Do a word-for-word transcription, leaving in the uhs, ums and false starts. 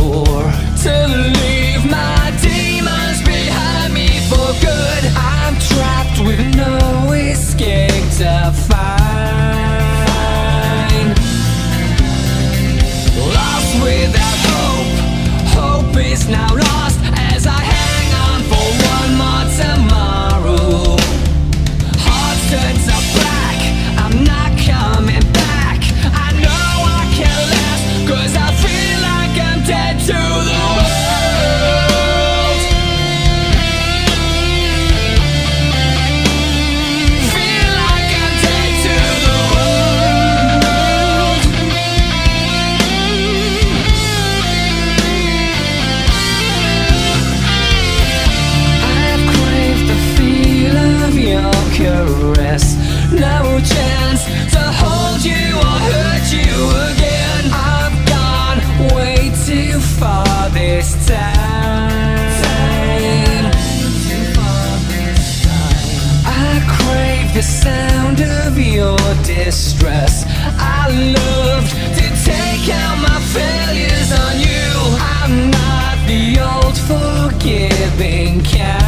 door to leave my demons behind me for good. I'm trapped with no escape to find. Lost without hope, hope is now lost as I hang on for one more tomorrow. Heart turns to black, I'm not coming back. I know I can't last, cause I feel like I'm dead to the world. Feel like I'm dead to the world. I've craved the feel of your caress. No chance to hold you or hurt you again. I've gone way too far this time. I crave the sound of your distress. I loved to take out my failures on you. I'm not the old forgiving kind.